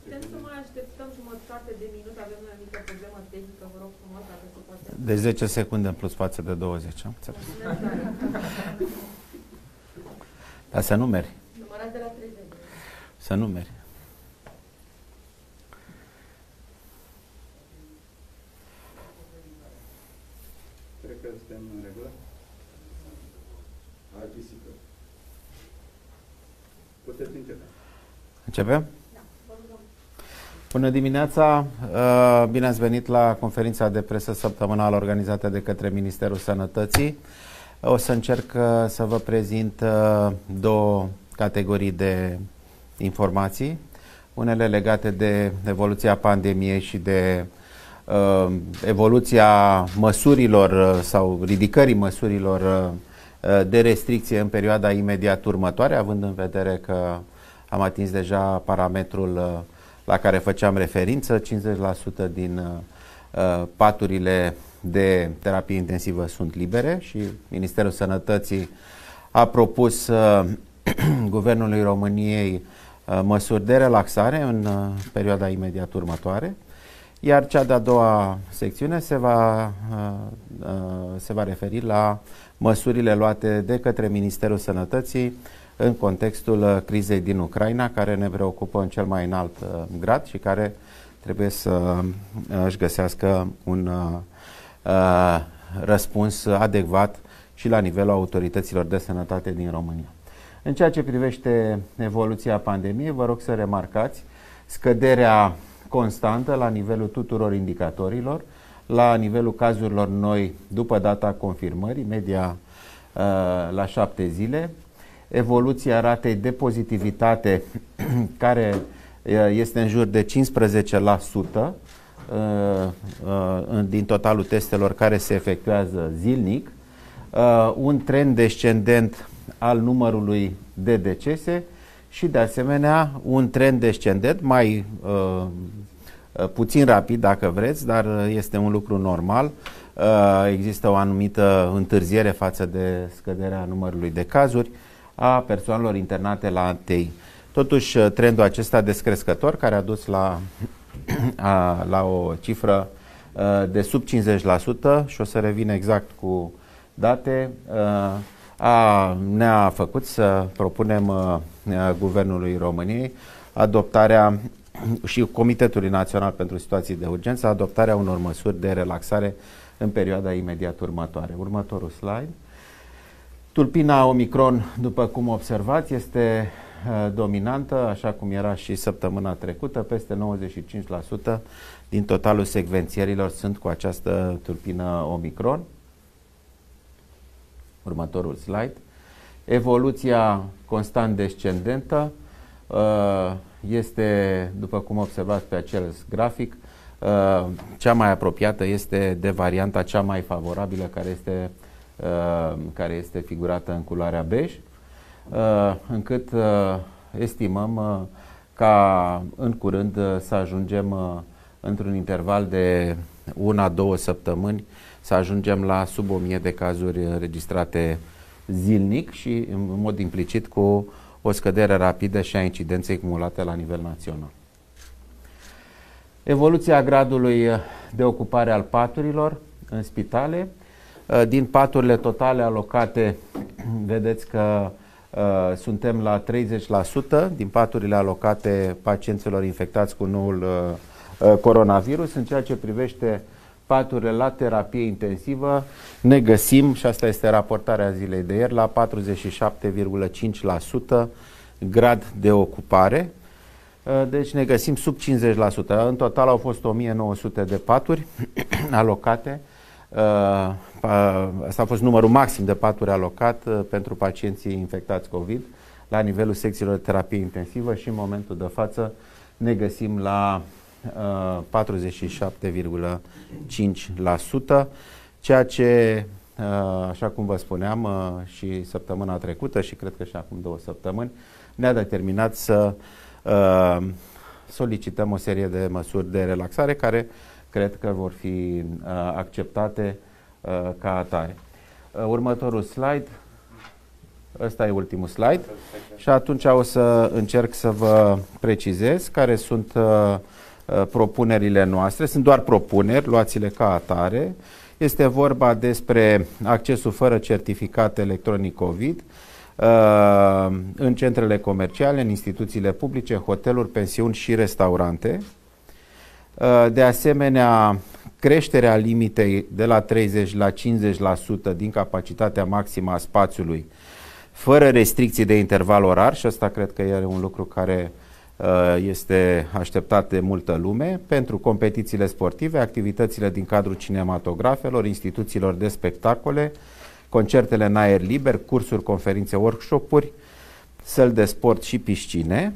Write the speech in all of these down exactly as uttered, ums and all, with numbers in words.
Putem să mai așteptăm jumătate de minut, avem o mică problemă tehnică, vă rog frumos, dacă se poate. Deci zece secunde în plus față de douăzeci. Dar să numeri. Numărați de la treizeci. Să numeri. Cred că suntem în regulă. Hai, pisică. Puteți începe. Începem? Da, vă rugăm. Bună dimineața! Bine ați venit la conferința de presă săptămânală organizată de către Ministerul Sănătății. O să încerc să vă prezint două categorii de informații. Unele legate de evoluția pandemiei și de uh, evoluția măsurilor sau ridicării măsurilor uh, de restricție în perioada imediat următoare, având în vedere că am atins deja parametrul uh, la care făceam referință. cincizeci la sută din uh, paturile de terapie intensivă sunt libere și Ministerul Sănătății a propus uh, Guvernului României uh, măsuri de relaxare în uh, perioada imediat următoare, iar cea de-a doua secțiune se va, uh, uh, se va referi la măsurile luate de către Ministerul Sănătății în contextul uh, crizei din Ucraina, care ne preocupă în cel mai înalt uh, grad și care trebuie să uh, își găsească un uh, uh, răspuns adecvat și la nivelul autorităților de sănătate din România. În ceea ce privește evoluția pandemiei, vă rog să remarcați scăderea constantă la nivelul tuturor indicatorilor, la nivelul cazurilor noi după data confirmării, media uh, la șapte zile, evoluția ratei de pozitivitate care uh, este în jur de cincisprezece la sută uh, uh, din totalul testelor care se efectuează zilnic, uh, un trend descendent al numărului de decese și de asemenea un trend descendent mai uh, puțin rapid dacă vreți, dar este un lucru normal. Uh, există o anumită întârziere față de scăderea numărului de cazuri a persoanelor internate la A T I. Totuși trendul acesta descrescător, care a dus la, a, la o cifră uh, de sub cincizeci la sută și o să revin exact cu date, uh, A, ne-a făcut să propunem uh, Guvernului României adoptarea și Comitetului Național pentru Situații de Urgență adoptarea unor măsuri de relaxare în perioada imediat următoare. Următorul slide. Tulpina Omicron, după cum observați, este uh, dominantă, așa cum era și săptămâna trecută. Peste nouăzeci și cinci la sută din totalul secvențierilor sunt cu această tulpină Omicron. Următorul slide. Evoluția constant descendentă este, după cum observați pe acel grafic, cea mai apropiată este de varianta cea mai favorabilă, care este, care este figurată în culoarea bej, încât estimăm ca în curând să ajungem într-un interval de una-două săptămâni să ajungem la sub o mie de cazuri înregistrate zilnic și în mod implicit cu o scădere rapidă și a incidenței cumulate la nivel național. Evoluția gradului de ocupare al paturilor în spitale. Din paturile totale alocate, vedeți că uh, suntem la treizeci la sută din paturile alocate pacienților infectați cu noul uh, coronavirus. În ceea ce privește paturile la terapie intensivă, ne găsim, și asta este raportarea zilei de ieri, la patruzeci și șapte virgulă cinci la sută grad de ocupare. Deci ne găsim sub cincizeci la sută. În total au fost o mie nouă sute de paturi alocate. Asta a fost numărul maxim de paturi alocat pentru pacienții infectați COVID la nivelul secțiilor de terapie intensivă și în momentul de față ne găsim la patruzeci și șapte virgulă cinci la sută, ceea ce, așa cum vă spuneam și săptămâna trecută și cred că și acum două săptămâni, ne-a determinat să solicităm o serie de măsuri de relaxare care cred că vor fi acceptate ca atare. Următorul slide. Ăsta e ultimul slide. Și atunci o să încerc să vă precizez care sunt uh, propunerile noastre. Sunt doar propuneri, luați-le ca atare. Este vorba despre accesul fără certificat electronic COVID uh, în centrele comerciale, în instituțiile publice, hoteluri, pensiuni și restaurante. Uh, de asemenea, creșterea limitei de la treizeci la cincizeci la sută din capacitatea maximă a spațiului, fără restricții de interval orar, și asta cred că e un lucru care uh, este așteptat de multă lume, pentru competițiile sportive, activitățile din cadrul cinematografelor, instituțiilor de spectacole, concertele în aer liber, cursuri, conferințe, workshop-uri, săli de sport și piscine.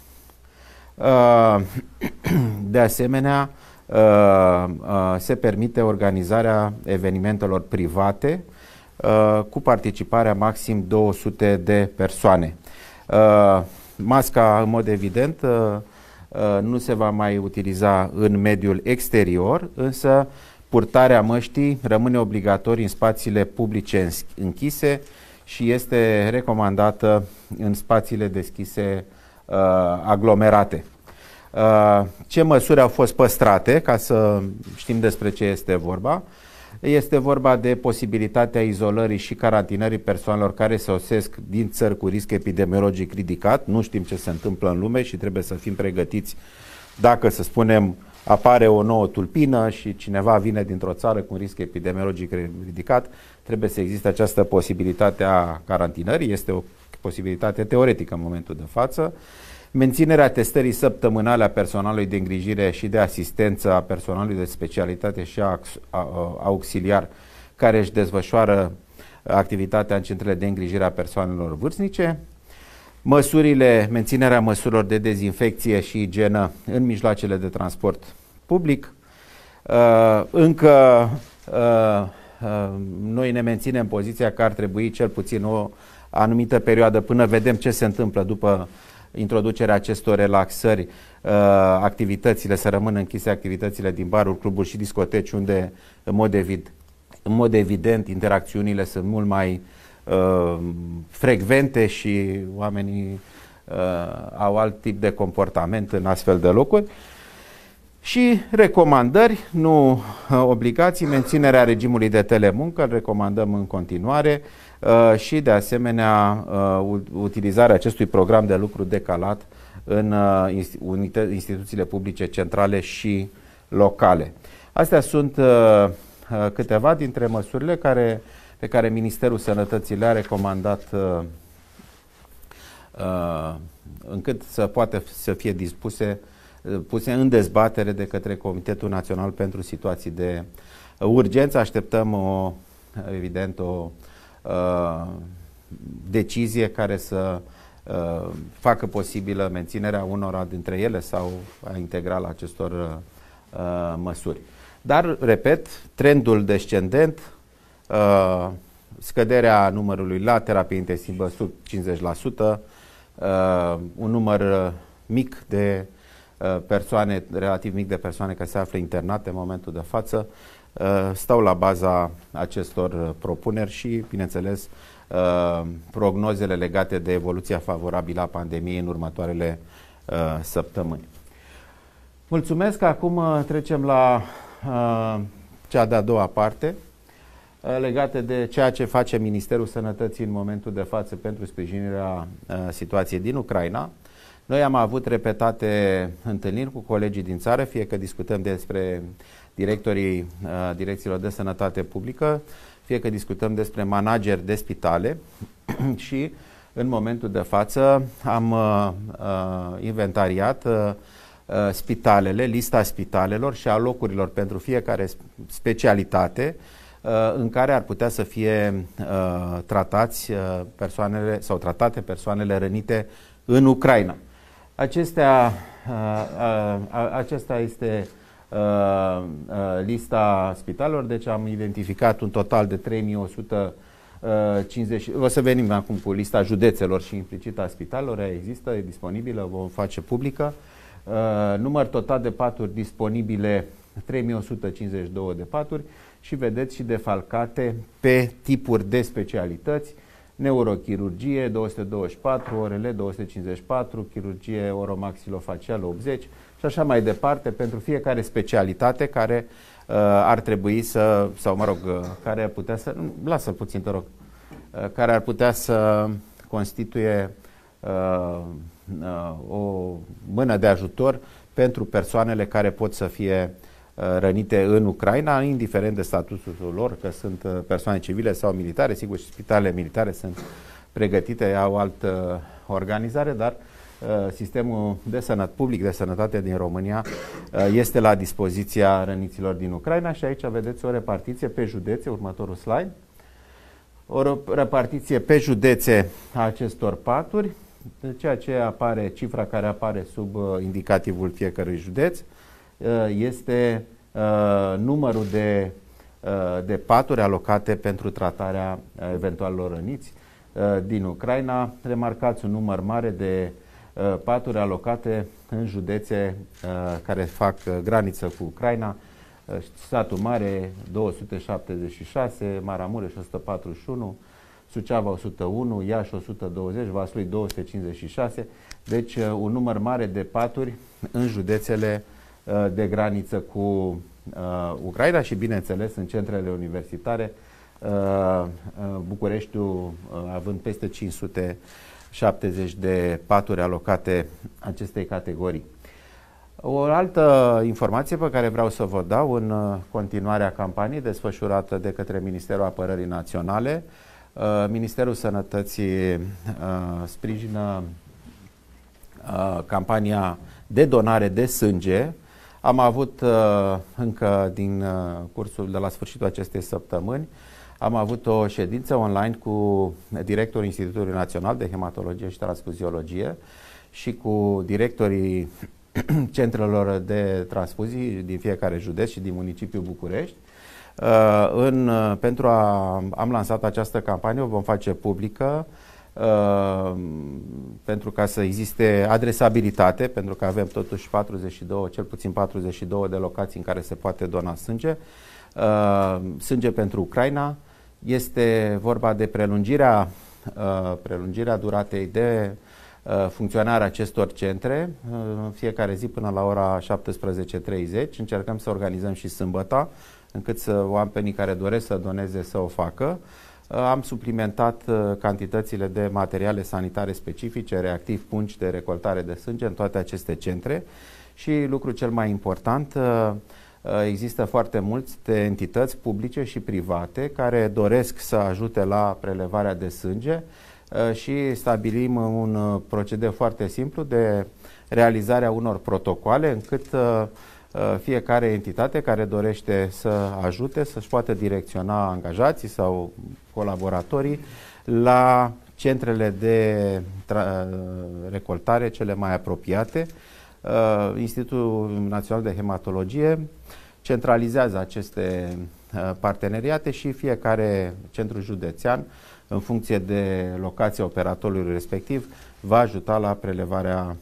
Uh, de asemenea, uh, uh, se permite organizarea evenimentelor private uh, cu participarea maxim două sute de persoane. Uh, masca, în mod evident, uh, uh, nu se va mai utiliza în mediul exterior, însă purtarea măștii rămâne obligatorie în spațiile publice închise și este recomandată în spațiile deschise uh, aglomerate. Uh, ce măsuri au fost păstrate, ca să știm despre ce este vorba? Este vorba de posibilitatea izolării și carantinării persoanelor care sosesc din țări cu risc epidemiologic ridicat. Nu știm ce se întâmplă în lume și trebuie să fim pregătiți dacă, să spunem, apare o nouă tulpină și cineva vine dintr-o țară cu un risc epidemiologic ridicat, trebuie să existe această posibilitate a carantinării. Este o posibilitate teoretică în momentul de față. Menținerea testării săptămânale a personalului de îngrijire și de asistență a personalului de specialitate și a, a, a, auxiliar care își desfășoară activitatea în centrele de îngrijire a persoanelor vârstnice. Măsurile, menținerea măsurilor de dezinfecție și igienă în mijloacele de transport public. Uh, încă uh, uh, noi ne menținem poziția că ar trebui cel puțin o anumită perioadă până vedem ce se întâmplă după introducerea acestor relaxări, uh, activitățile să rămână închise, activitățile din baruri, cluburi și discoteci, unde în mod evident, în mod evident interacțiunile sunt mult mai uh, frecvente și oamenii uh, au alt tip de comportament în astfel de locuri. Și recomandări, nu uh, obligații, menținerea regimului de telemuncă, îl recomandăm în continuare, uh, și de asemenea uh, utilizarea acestui program de lucru decalat în uh, instituțiile publice centrale și locale. Astea sunt uh, uh, câteva dintre măsurile care, pe care Ministerul Sănătății le-a recomandat uh, uh, încât să poată să fie dispuse puse în dezbatere de către Comitetul Național pentru Situații de Urgență. Așteptăm o, evident o uh, decizie care să uh, facă posibilă menținerea unora dintre ele sau a integrală acestor uh, măsuri. Dar, repet, trendul descendent, uh, scăderea numărului la terapie intensivă sub cincizeci la sută, uh, un număr mic de persoane, relativ mic de persoane care se află internate în momentul de față, stau la baza acestor propuneri și, bineînțeles, prognozele legate de evoluția favorabilă a pandemiei în următoarele săptămâni. Mulțumesc. Acum trecem la cea de-a doua parte, legate de ceea ce face Ministerul Sănătății în momentul de față pentru sprijinirea situației din Ucraina. Noi am avut repetate întâlniri cu colegii din țară, fie că discutăm despre directorii uh, direcțiilor de sănătate publică, fie că discutăm despre manageri de spitale și în momentul de față am uh, uh, inventariat uh, uh, spitalele, lista spitalelor și a locurilor pentru fiecare specialitate uh, în care ar putea să fie uh, tratați uh, persoanele sau tratate persoanele rănite în Ucraina. Acestea, acesta este lista spitalelor, deci am identificat un total de trei mii o sută cincizeci. O să venim acum cu lista județelor și implicit a spitalelor, ea există, e disponibilă, vom face publică. Număr total de paturi disponibile, trei mii o sută cincizeci și două de paturi și vedeți și defalcate pe tipuri de specialități. neurochirurgie două sute douăzeci și patru, O R L două sute cincizeci și patru, chirurgie oromaxilofacială optzeci și așa mai departe, pentru fiecare specialitate care uh, ar trebui să, sau mă rog, uh, care ar putea să, lasă puțin, te rog, uh, care ar putea să constituie uh, uh, o mână de ajutor pentru persoanele care pot să fie uh, rănite în Ucraina, indiferent de statusul lor, că sunt uh, persoane civile sau militare. Sigur, și spitalele militare sunt pregătite, au altă organizare, dar uh, sistemul de sănătate, public de sănătate din România uh, este la dispoziția răniților din Ucraina și aici vedeți o repartiție pe județe, următorul slide, o repartiție pe județe a acestor paturi, ceea ce apare, cifra care apare sub uh, indicativul fiecărui județ uh, este uh, numărul de, uh, de paturi alocate pentru tratarea uh, eventualelor răniți uh, din Ucraina. Remarcați un număr mare de uh, paturi alocate în județe uh, care fac uh, graniță cu Ucraina. Uh, Satul Mare două sute șaptezeci și șase, Maramureș o sută patruzeci și unu, Suceava o sută unu, Iași o sută douăzeci, Vaslui două sute cincizeci și șase, deci uh, un număr mare de paturi în județele uh, de graniță cu uh, Ucraina și, bineînțeles, în centrele universitare, uh, uh, Bucureștiul uh, având peste cinci sute șaptezeci de paturi alocate acestei categorii. O altă informație pe care vreau să vă dau în uh, continuarea campaniei desfășurată de către Ministerul Apărării Naționale, Ministerul Sănătății uh, sprijină uh, campania de donare de sânge. Am avut uh, încă din uh, cursul de la sfârșitul acestei săptămâni, am avut o ședință online cu directorul Institutului Național de Hematologie și Transfuziologie și cu directorii centrelor de transfuzii din fiecare județ și din municipiul București. Uh, în, uh, pentru a, am lansat această campanie, o vom face publică uh, pentru ca să existe adresabilitate, pentru că avem totuși patruzeci și doi, cel puțin patruzeci și doi de locații în care se poate dona sânge. Uh, sânge pentru Ucraina. Este vorba de prelungirea, uh, prelungirea duratei de uh, funcționarea acestor centre, uh, fiecare zi până la ora șaptesprezece treizeci. Încercăm să organizăm și sâmbăta, încât să oamenii care doresc să doneze să o facă. Am suplimentat cantitățile de materiale sanitare specifice, reactiv, pungi de recoltare de sânge în toate aceste centre și, lucru cel mai important, există foarte multe entități publice și private care doresc să ajute la prelevarea de sânge și stabilim un procedeu foarte simplu de realizarea unor protocoale încât fiecare entitate care dorește să ajute să-și poată direcționa angajații sau colaboratorii la centrele de recoltare cele mai apropiate. Institutul Național de Hematologie centralizează aceste parteneriate și fiecare centru județean, în funcție de locația operatorului respectiv, va ajuta la prelevarea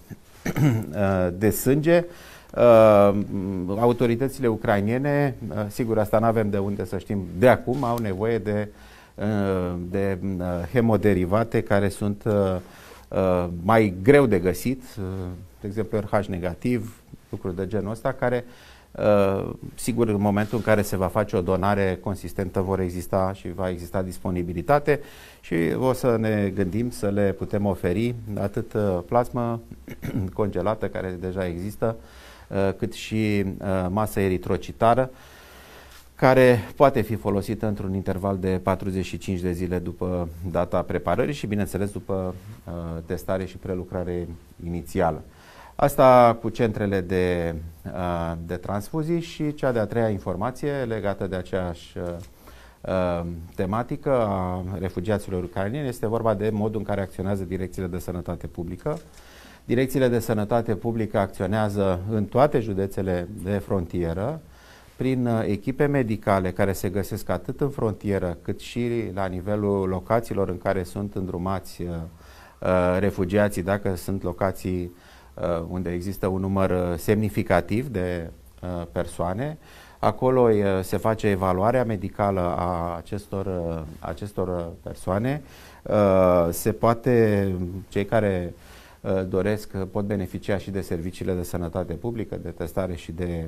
de sânge. Uh, autoritățile ucrainene, uh, sigur asta nu avem de unde să știm de acum, au nevoie de, uh, de uh, hemoderivate care sunt uh, uh, mai greu de găsit, uh, de exemplu R H negativ, lucruri de genul ăsta, care uh, sigur în momentul în care se va face o donare consistentă vor exista și va exista disponibilitate și o să ne gândim să le putem oferi atât uh, plasmă congelată care deja există, cât și uh, masă eritrocitară, care poate fi folosită într-un interval de patruzeci și cinci de zile după data preparării și, bineînțeles, după uh, testare și prelucrare inițială. Asta cu centrele de, uh, de transfuzii și cea de-a treia informație legată de aceeași uh, tematică a refugiaților ucraineni este vorba de modul în care acționează direcțiile de sănătate publică. Direcțiile de sănătate publică acționează în toate județele de frontieră prin echipe medicale care se găsesc atât în frontieră cât și la nivelul locațiilor în care sunt îndrumați uh, refugiații, dacă sunt locații uh, unde există un număr semnificativ de uh, persoane. Acolo uh, se face evaluarea medicală a acestor, uh, acestor persoane. Se poate, cei care doresc pot beneficia și de serviciile de sănătate publică, de testare și de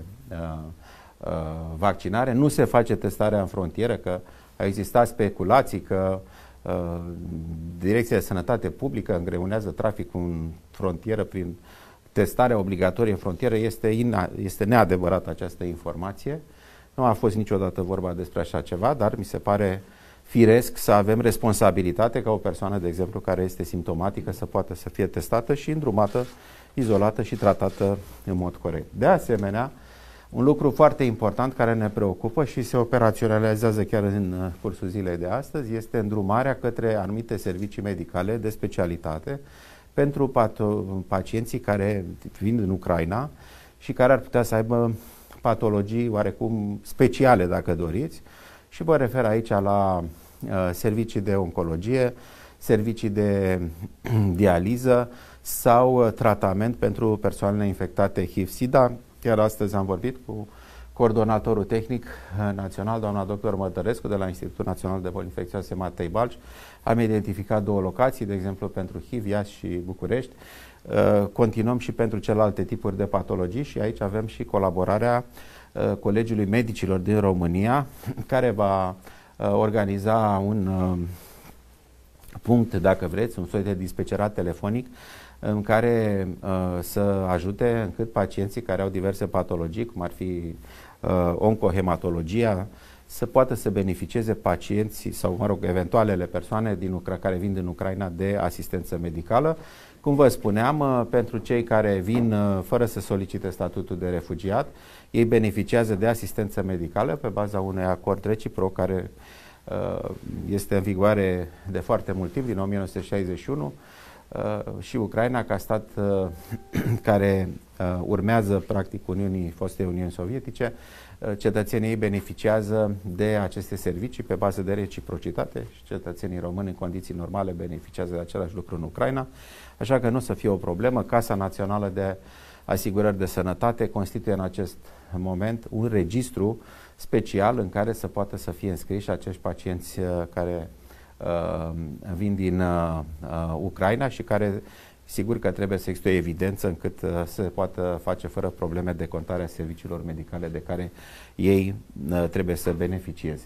vaccinare. Nu se face testarea în frontieră, că a existat speculații că Direcția de Sănătate Publică îngreunează traficul în frontieră prin testarea obligatorie în frontieră. Este, ina, este neadevărată această informație. Nu a fost niciodată vorba despre așa ceva, dar mi se pare firesc să avem responsabilitate ca o persoană, de exemplu, care este simptomatică, să poată să fie testată și îndrumată, izolată și tratată în mod corect. De asemenea, un lucru foarte important care ne preocupă și se operaționalizează chiar în cursul zilei de astăzi este îndrumarea către anumite servicii medicale de specialitate pentru pacienții care vin din Ucraina și care ar putea să aibă patologii oarecum speciale, dacă doriți, și vă refer aici la uh, servicii de oncologie, servicii de dializă sau uh, tratament pentru persoanele infectate H I V-SIDA. Chiar astăzi am vorbit cu coordonatorul tehnic național, doamna doctor Mătărescu, de la Institutul Național de Boli Infecțioase Matei Balci. Am identificat două locații, de exemplu pentru H I V, Iași și București. Continuăm și pentru celelalte tipuri de patologii și aici avem și colaborarea Colegiului Medicilor din România, care va organiza un punct, dacă vreți, un soi de dispecerat telefonic în care uh, să ajute încât pacienții care au diverse patologii, cum ar fi uh, oncohematologia, să poată să beneficieze pacienții sau, mă rog, eventualele persoane din Ucra- care vin din Ucraina de asistență medicală. Cum vă spuneam, uh, pentru cei care vin uh, fără să solicite statutul de refugiat, ei beneficiază de asistență medicală pe baza unui acord reciproc care uh, este în vigoare de foarte mult timp, din o mie nouă sute șaizeci și unu, și Ucraina, ca stat uh, care uh, urmează practic Uniunii, fostei Uniuni Sovietice, uh, cetățenii ei beneficiază de aceste servicii pe bază de reciprocitate și cetățenii români în condiții normale beneficiază de același lucru în Ucraina, așa că nu o să fie o problemă. Casa Națională de Asigurări de Sănătate constituie în acest moment un registru special în care să poată să fie înscriși acești pacienți uh, care Uh, vin din uh, uh, Ucraina și care sigur că trebuie să existe o evidență încât uh, se poată face fără probleme decontarea serviciilor medicale de care ei uh, trebuie să beneficieze.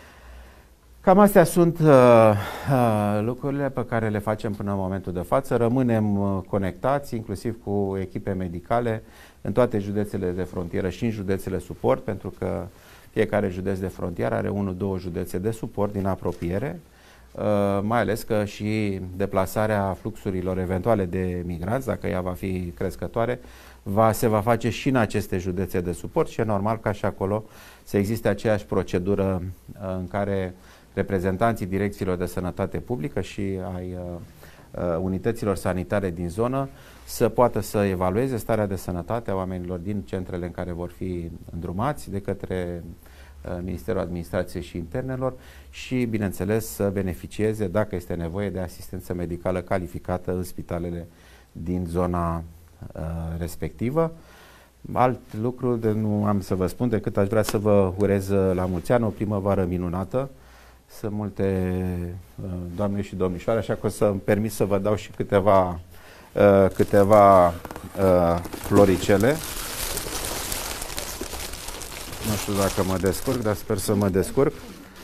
Cam astea sunt uh, uh, lucrurile pe care le facem până în momentul de față. Rămânem uh, conectați, inclusiv cu echipe medicale în toate județele de frontieră și în județele suport, pentru că fiecare județ de frontieră are unul, două județe de suport din apropiere. Uh, mai ales că și deplasarea fluxurilor eventuale de migranți, dacă ea va fi crescătoare, va, se va face și în aceste județe de suport și e normal ca și acolo să existe aceeași procedură uh, în care reprezentanții direcțiilor de sănătate publică și ai uh, uh, unităților sanitare din zonă să poată să evalueze starea de sănătate a oamenilor din centrele în care vor fi îndrumați de către Ministerul Administrației și Internelor și, bineînțeles, să beneficieze, dacă este nevoie, de asistență medicală calificată în spitalele din zona uh, respectivă. Alt lucru de nu am să vă spun decât aș vrea să vă urez la mulți ani o primăvară minunată, să multe uh, doamne și domnișoare, așa că o să îmi permit să vă dau și câteva, uh, câteva uh, floricele. Nu știu dacă mă descurc, dar sper să mă descurc.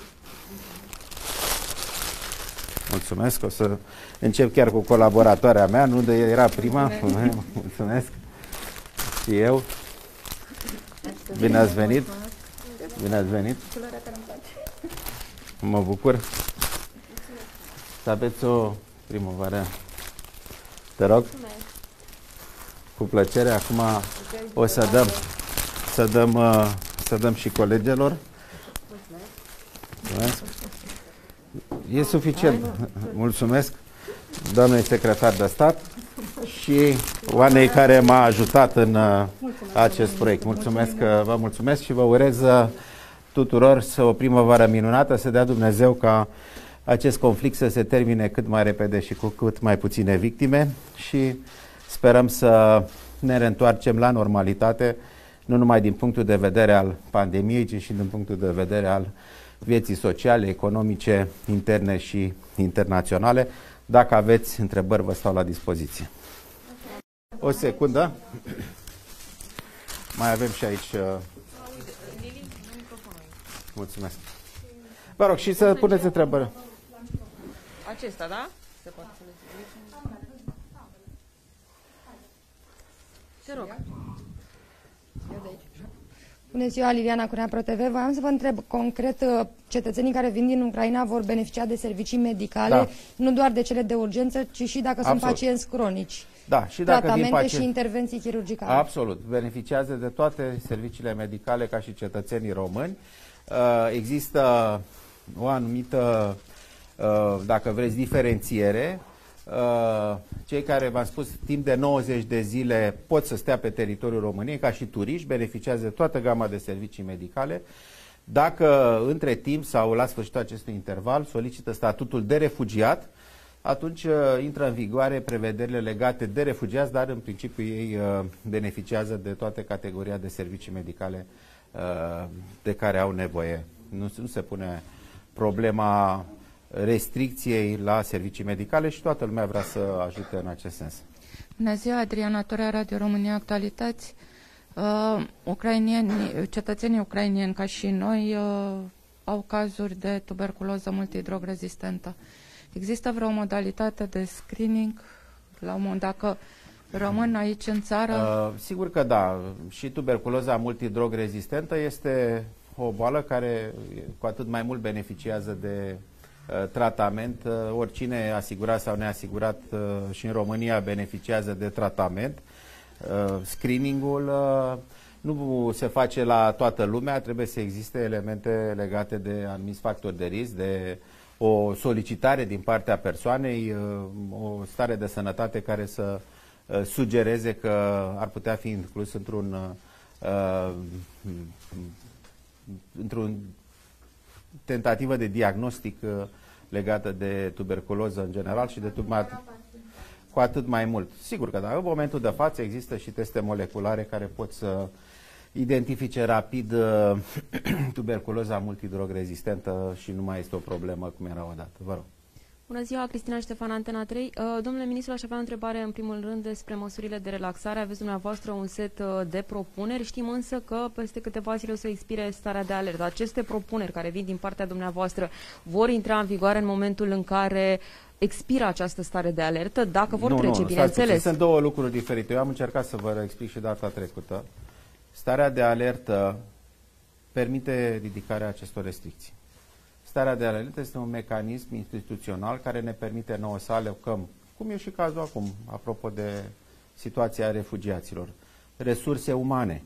Mulțumesc, o să încep chiar cu colaboratoarea mea, nu de era prima. Mulțumesc. Și eu. Bine ați venit. Bine ați venit. Mă bucur. Să aveți o primăvară. Te rog. Cu plăcere. Acum o să dăm, să dăm, să dăm și colegilor. Mulțumesc. E suficient. Mulțumesc, doamnei secretar de stat și oanei care m-a ajutat în uh, acest proiect. Mulțumesc, uh, vă mulțumesc și vă urez uh, tuturor să o primăvară minunată, să dea Dumnezeu ca acest conflict să se termine cât mai repede și cu cât mai puține victime și sperăm să ne reîntoarcem la normalitate, nu numai din punctul de vedere al pandemiei, ci și din punctul de vedere al vieții sociale, economice, interne și internaționale. Dacă aveți întrebări, vă stau la dispoziție. O secundă. Mai avem și aici... Mulțumesc. Vă rog și să puneți întrebări. Acesta, da? Se poate. Te rog. Bună ziua, Liliana Curea, ProTV. Voiam să vă întreb concret, cetățenii care vin din Ucraina vor beneficia de servicii medicale, da, nu doar de cele de urgență, ci și dacă Absolut. sunt pacienți cronici. Da, și dacă tratamente pacient... și intervenții chirurgicale. Absolut. Beneficiază de toate serviciile medicale ca și cetățenii români. Există o anumită, dacă vreți, diferențiere. Cei care, v-am spus, timp de nouăzeci de zile pot să stea pe teritoriul României ca și turiști, beneficiază de toată gama de servicii medicale. Dacă între timp sau la sfârșitul acestui interval solicită statutul de refugiat, atunci uh, intră în vigoare prevederile legate de refugiați, dar în principiu ei uh, beneficiază de toate categoria de servicii medicale uh, de care au nevoie. Nu, nu se pune problema restricției la servicii medicale și toată lumea vrea să ajute în acest sens. Bună ziua, Adriana Torea, Radio România Actualități. Uh, ucrainieni, cetățenii ucrainieni ca și noi uh, au cazuri de tuberculoză multidrog rezistentă. Există vreo modalitate de screening la un moment, dacă rămân aici în țară? Uh, sigur că da. Și tuberculoza multidrog rezistentă este o boală care cu atât mai mult beneficiază de uh, tratament. Uh, oricine asigurat sau neasigurat uh, și în România beneficiază de tratament. Uh, screeningul uh, nu se face la toată lumea, trebuie să existe elemente legate de anumiți factori de risc, de o solicitare din partea persoanei, o stare de sănătate care să sugereze că ar putea fi inclus într-un într-un tentativă de diagnostic legată de tuberculoză în general și de tuberculoză cu atât mai mult. Sigur că da, în momentul de față există și teste moleculare care pot să identifice rapid uh, tuberculoza multidrog rezistentă și nu mai este o problemă cum era odată. Vă rog. Bună ziua, Cristina Ștefan, Antena trei. Uh, domnule ministru, aș avea o întrebare în primul rând despre măsurile de relaxare. Aveți dumneavoastră un set uh, de propuneri. Știm însă că peste câteva zile o să expire starea de alertă. Aceste propuneri care vin din partea dumneavoastră vor intra în vigoare în momentul în care expiră această stare de alertă? Dacă vor nu, trece, nu, bineînțeles. Sunt două lucruri diferite. Eu am încercat să vă explic și data trecută. Starea de alertă permite ridicarea acestor restricții. Starea de alertă este un mecanism instituțional care ne permite nouă să alocăm, cum e și cazul acum, apropo de situația refugiaților, resurse umane.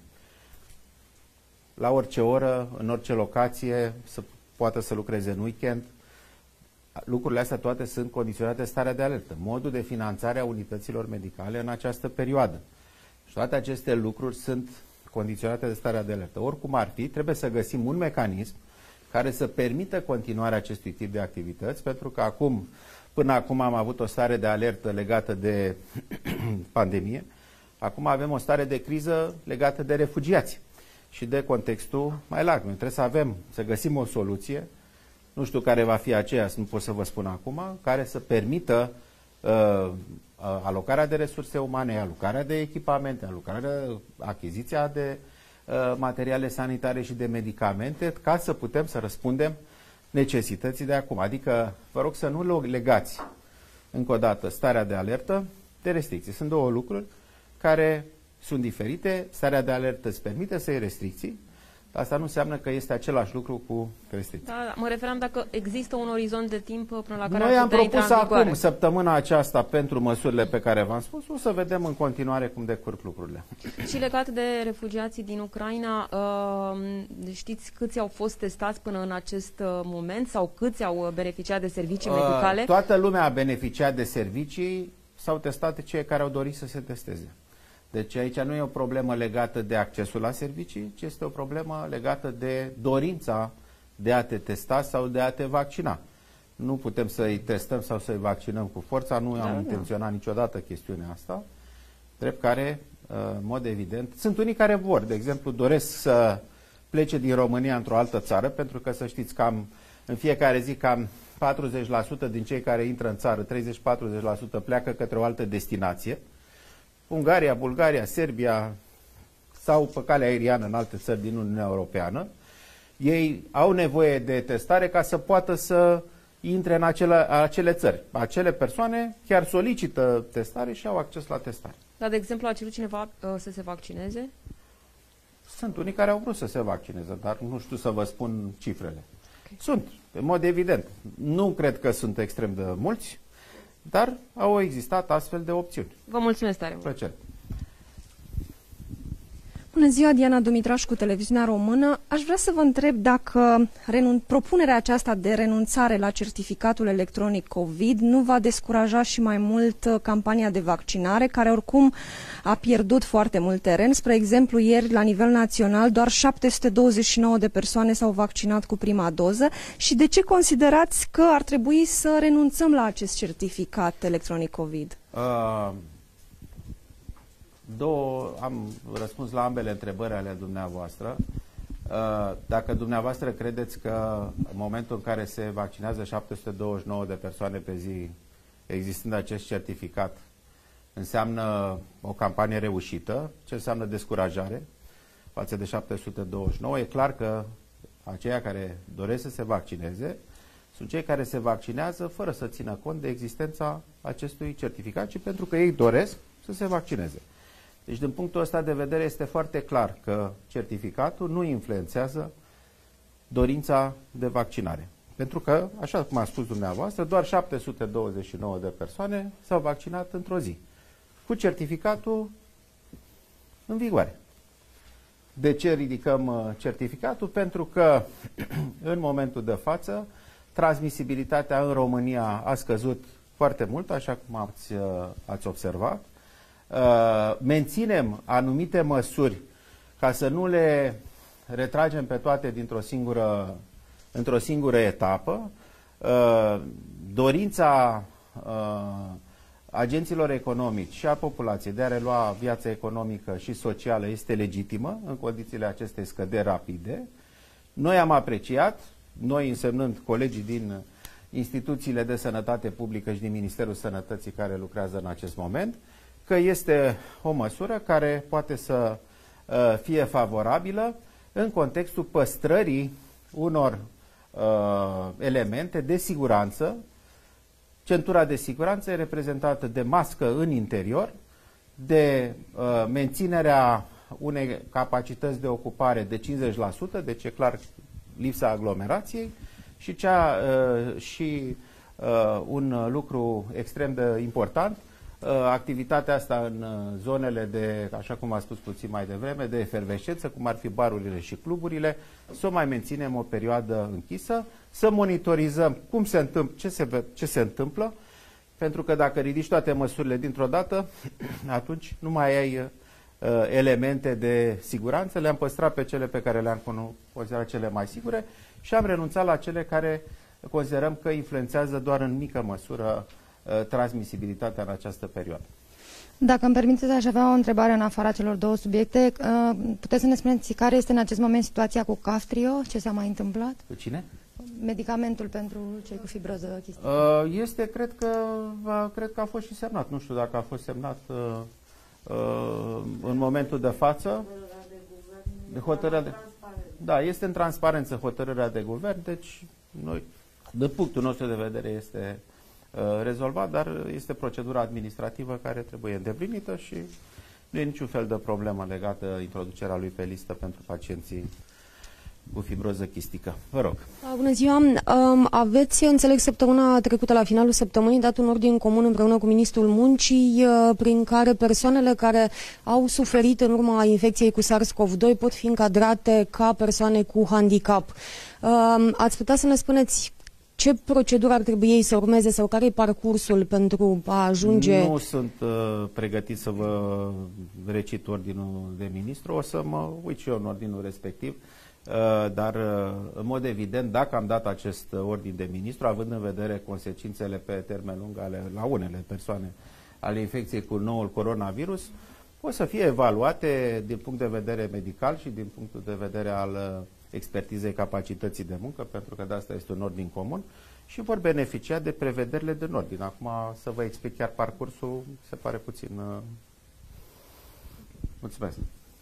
La orice oră, în orice locație, să poată să lucreze în weekend. Lucrurile astea toate sunt condiționate de starea de alertă. Modul de finanțare a unităților medicale în această perioadă. Și toate aceste lucruri sunt condiționate de starea de alertă. Oricum ar fi, trebuie să găsim un mecanism care să permită continuarea acestui tip de activități, pentru că acum, până acum am avut o stare de alertă legată de pandemie, acum avem o stare de criză legată de refugiați și de contextul mai larg. Noi trebuie să avem, să găsim o soluție, nu știu care va fi aceea, nu pot să vă spun acum, care să permită uh, alocarea de resurse umane, alocarea de echipamente, alocarea, achiziția de uh, materiale sanitare și de medicamente, ca să putem să răspundem necesității de acum. Adică, vă rog să nu legați încă o dată starea de alertă de restricții. Sunt două lucruri care sunt diferite. Starea de alertă îți permite să iei restricții, asta nu înseamnă că este același lucru cu restricții. Da, mă referam dacă există un orizont de timp până la care Noi am propus acum, vigoare. săptămâna aceasta, pentru măsurile pe care v-am spus, o să vedem în continuare cum decurg lucrurile. Și legat de refugiații din Ucraina, știți câți au fost testați până în acest moment sau câți au beneficiat de servicii medicale? Toată lumea a beneficiat de servicii, s-au testat cei care au dorit să se testeze. Deci aici nu e o problemă legată de accesul la servicii, ci este o problemă legată de dorința de a te testa sau de a te vaccina. Nu putem să-i testăm sau să-i vaccinăm cu forța, nu da, am da. intenționat niciodată chestiunea asta, drept care, în mod evident, sunt unii care vor, de exemplu, doresc să plece din România într-o altă țară, pentru că să știți cam în fiecare zi cam patruzeci la sută din cei care intră în țară, treizeci-patruzeci la sută pleacă către o altă destinație. Ungaria, Bulgaria, Serbia sau pe calea aeriană în alte țări din Uniunea Europeană. Ei au nevoie de testare ca să poată să intre în acele, acele țări. Acele persoane chiar solicită testare și au acces la testare. Dar, de exemplu, a cerut cineva uh, să se vaccineze? Sunt unii care au vrut să se vaccineze, dar nu știu să vă spun cifrele. Okay. Sunt, în mod evident. Nu cred că sunt extrem de mulți, dar au existat astfel de opțiuni. Vă mulțumesc tare mult. Plăcere. Bună ziua, Diana Dumitrașcu, Televiziunea Română. Aș vrea să vă întreb dacă renun- propunerea aceasta de renunțare la certificatul electronic COVID nu va descuraja și mai mult uh, campania de vaccinare, care oricum a pierdut foarte mult teren. Spre exemplu, ieri, la nivel național, doar șapte sute douăzeci și nouă de persoane s-au vaccinat cu prima doză. Și de ce considerați că ar trebui să renunțăm la acest certificat electronic COVID? Uh... Două, am răspuns la ambele întrebări ale dumneavoastră. Dacă dumneavoastră credeți că în momentul în care se vaccinează șapte sute douăzeci și nouă de persoane pe zi, existând acest certificat, înseamnă o campanie reușită, ce înseamnă descurajare față de șapte sute douăzeci și nouă, e clar că aceia care doresc să se vaccineze sunt cei care se vaccinează fără să țină cont de existența acestui certificat, ci pentru că ei doresc să se vaccineze. Deci, din punctul ăsta de vedere, este foarte clar că certificatul nu influențează dorința de vaccinare. Pentru că, așa cum a spus dumneavoastră, doar șapte sute douăzeci și nouă de persoane s-au vaccinat într-o zi, cu certificatul în vigoare. De ce ridicăm certificatul? Pentru că, în momentul de față, transmisibilitatea în România a scăzut foarte mult, așa cum ați, ați observat. Uh, menținem anumite măsuri ca să nu le retragem pe toate dintr-o singură, într-o singură etapă. Uh, dorința uh, agenților economici și a populației de a relua viața economică și socială este legitimă în condițiile acestei scăderi rapide. Noi am apreciat, noi însemnând colegii din instituțiile de sănătate publică și din Ministerul Sănătății care lucrează în acest moment, că este o măsură care poate să uh, fie favorabilă în contextul păstrării unor uh, elemente de siguranță. Centura de siguranță e reprezentată de mască în interior, de uh, menținerea unei capacități de ocupare de cincizeci la sută, deci e clar lipsa aglomerației, și, cea, uh, și uh, un lucru extrem de important, activitatea asta în zonele de, așa cum a spus puțin mai devreme, de efervescență, cum ar fi barurile și cluburile, să o mai menținem o perioadă închisă, să monitorizăm cum se întâmplă, ce se, ce se întâmplă, pentru că dacă ridici toate măsurile dintr-o dată, atunci nu mai ai uh, elemente de siguranță, le-am păstrat pe cele pe care le-am considerat cele mai sigure și am renunțat la cele care considerăm că influențează doar în mică măsură transmisibilitatea în această perioadă. Dacă îmi permiteți, aș avea o întrebare în afara celor două subiecte. Puteți să ne spuneți care este în acest moment situația cu Kaftrio? Ce s-a mai întâmplat? Cu cine? Medicamentul pentru cei cu fibroză chistic. Este, cred că, cred că a fost și semnat. Nu știu dacă a fost semnat în momentul de față. De hotărârea de... Da, este în transparență hotărârea de guvern, deci noi, de punctul nostru de vedere, este rezolvat, dar este procedura administrativă care trebuie îndeplinită și nu e niciun fel de problemă legată introducerea lui pe listă pentru pacienții cu fibroză chistică. Vă rog. Bună ziua! Aveți, înțeleg, săptămâna trecută, la finalul săptămânii, dat un ordin comun împreună cu Ministrul Muncii, prin care persoanele care au suferit în urma infecției cu SARS-CoV doi pot fi încadrate ca persoane cu handicap. Ați putea să ne spuneți ce procedură ar trebui ei să urmeze sau care e parcursul pentru a ajunge? Nu sunt uh, pregătit să vă recit ordinul de ministru, o să mă uit și eu în ordinul respectiv, uh, dar uh, în mod evident, dacă am dat acest ordin de ministru, având în vedere consecințele pe termen lung ale, la unele persoane ale infecției cu noul coronavirus, o să fie evaluate din punct de vedere medical și din punctul de vedere al expertizei capacității de muncă, pentru că de asta este un ordin comun, și vor beneficia de prevederile din ordin. Acum să vă explic chiar parcursul, se pare puțin... Uh... Mulțumesc.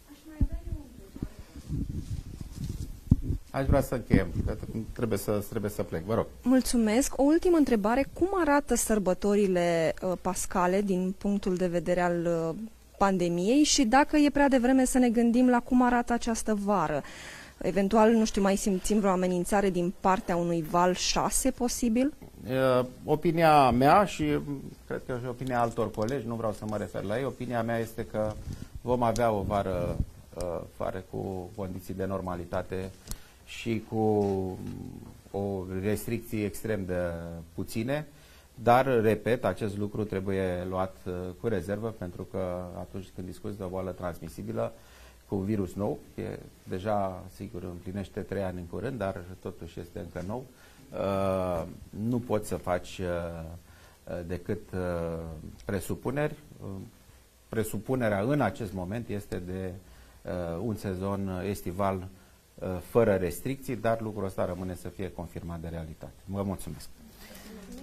Aș vrea să încheiem. Trebuie să, trebuie să plec. Vă rog. Mulțumesc. O ultimă întrebare. Cum arată sărbătorile uh, pascale din punctul de vedere al uh, pandemiei și dacă e prea devreme să ne gândim la cum arată această vară? Eventual, nu știu, mai simțim vreo amenințare din partea unui val șase posibil? Uh, opinia mea și cred că și opinia altor colegi, nu vreau să mă refer la ei, opinia mea este că vom avea o vară uh, fără cu condiții de normalitate și cu o restricții extrem de puține, dar, repet, acest lucru trebuie luat uh, cu rezervă, pentru că atunci când discuți de o boală transmisibilă cu un virus nou, e deja, sigur, împlinește trei ani în curând, dar totuși este încă nou, uh, nu poți să faci uh, decât uh, presupuneri. Uh, presupunerea în acest moment este de uh, un sezon estival uh, fără restricții, dar lucrul ăsta rămâne să fie confirmat de realitate. Vă mulțumesc!